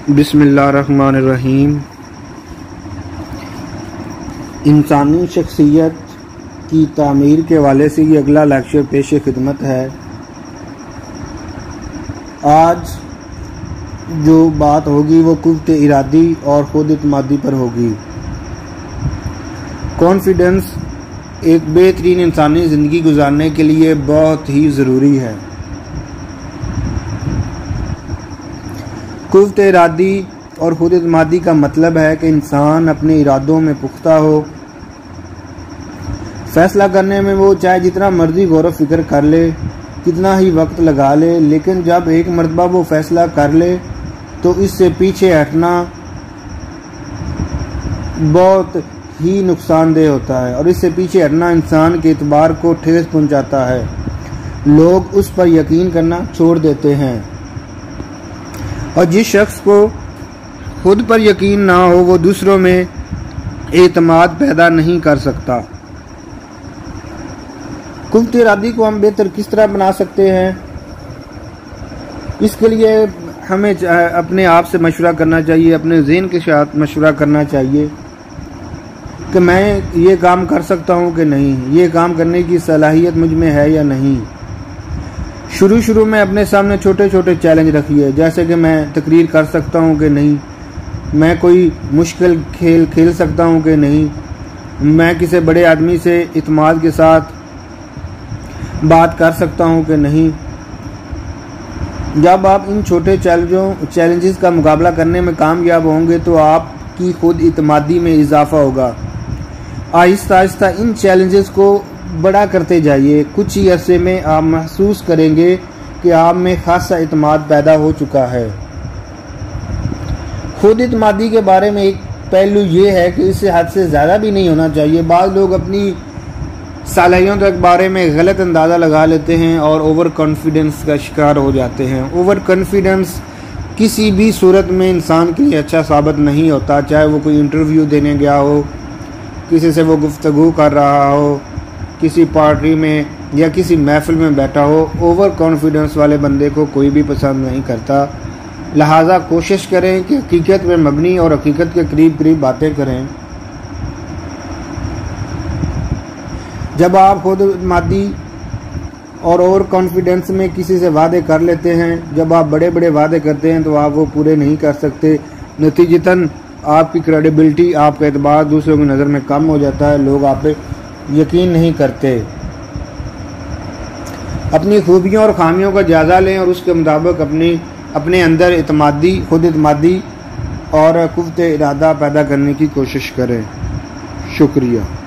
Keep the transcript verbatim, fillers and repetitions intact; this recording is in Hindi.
बिस्मिल्लाहिर्रहमानिर्रहीम। इंसानी शख्सियत की तामीर के हवाले से ये अगला लेक्चर पेश खिदमत है। आज जो बात होगी वो कुव्वत इरादी और खुद इत्मादी पर होगी। कॉन्फिडेंस एक बेहतरीन इंसानी ज़िंदगी गुजारने के लिए बहुत ही ज़रूरी है। कुव्वत इरादी और खुद इत्मादी का मतलब है कि इंसान अपने इरादों में पुख्ता हो। फैसला करने में वो चाहे जितना मर्जी गौर व फिक्र कर ले, कितना ही वक्त लगा ले, लेकिन जब एक मरतबा वो फैसला कर ले तो इससे पीछे हटना बहुत ही नुकसानदेह होता है और इससे पीछे हटना इंसान के एतबार को ठेस पहुंचाता है। लोग उस पर यकीन करना छोड़ देते हैं और जिस शख्स को खुद पर यकीन ना हो वो दूसरों में एतमाद पैदा नहीं कर सकता। कुव्वत इरादी को हम बेहतर किस तरह बना सकते हैं, इसके लिए हमें अपने आप से मशवरा करना चाहिए, अपने ज़हन के साथ मशवरा करना चाहिए कि मैं ये काम कर सकता हूँ कि नहीं, ये काम करने की सलाहियत मुझ में है या नहीं। शुरू शुरू में अपने सामने छोटे छोटे चैलेंज रखिए, जैसे कि मैं तकरीर कर सकता हूँ कि नहीं, मैं कोई मुश्किल खेल खेल सकता हूँ कि नहीं, मैं किसी बड़े आदमी से इत्माद के साथ बात कर सकता हूँ कि नहीं। जब आप इन छोटे चैलेंजों चैलेंजेस का मुकाबला करने में कामयाब होंगे तो आपकी खुद इत्मादी में इजाफा होगा। आहिस्ता आहिस्ता इन चैलेंजेस को बड़ा करते जाइए। कुछ ही अरसे में आप महसूस करेंगे कि आप में खासा इत्माद पैदा हो चुका है। खुद इत्मादी के बारे में एक पहलू ये है कि इससे हद से ज़्यादा भी नहीं होना चाहिए। बाज़ लोग अपनी सलाहियतों के बारे में गलत अंदाज़ा लगा लेते हैं और ओवर कॉन्फिडेंस का शिकार हो जाते हैं। ओवर कॉन्फिडेंस किसी भी सूरत में इंसान के लिए अच्छा साबित नहीं होता, चाहे वो कोई इंटरव्यू देने गया हो, किसी से वो गुफ्तगू कर रहा हो, किसी पार्टी में या किसी महफिल में बैठा हो। ओवर कॉन्फिडेंस वाले बंदे को कोई भी पसंद नहीं करता। लिहाजा कोशिश करें कि हकीकत में मबनी और हकीकत के करीब करीब बातें करें। जब आप खुद इत्मादी और ओवर कॉन्फिडेंस में किसी से वादे कर लेते हैं, जब आप बड़े बड़े वादे करते हैं तो आप वो पूरे नहीं कर सकते। नतीजतन आपकी क्रेडिबिलिटी, आपका एतबार दूसरों की नज़र में कम हो जाता है। लोग आप पे यकीन नहीं करते। अपनी खूबियों और खामियों का जायज़ा लें और उसके मुताबिक अपनी अपने अंदर इत्मादी, खुद इत्मादी और कुव्वत इरादा पैदा करने की कोशिश करें। शुक्रिया।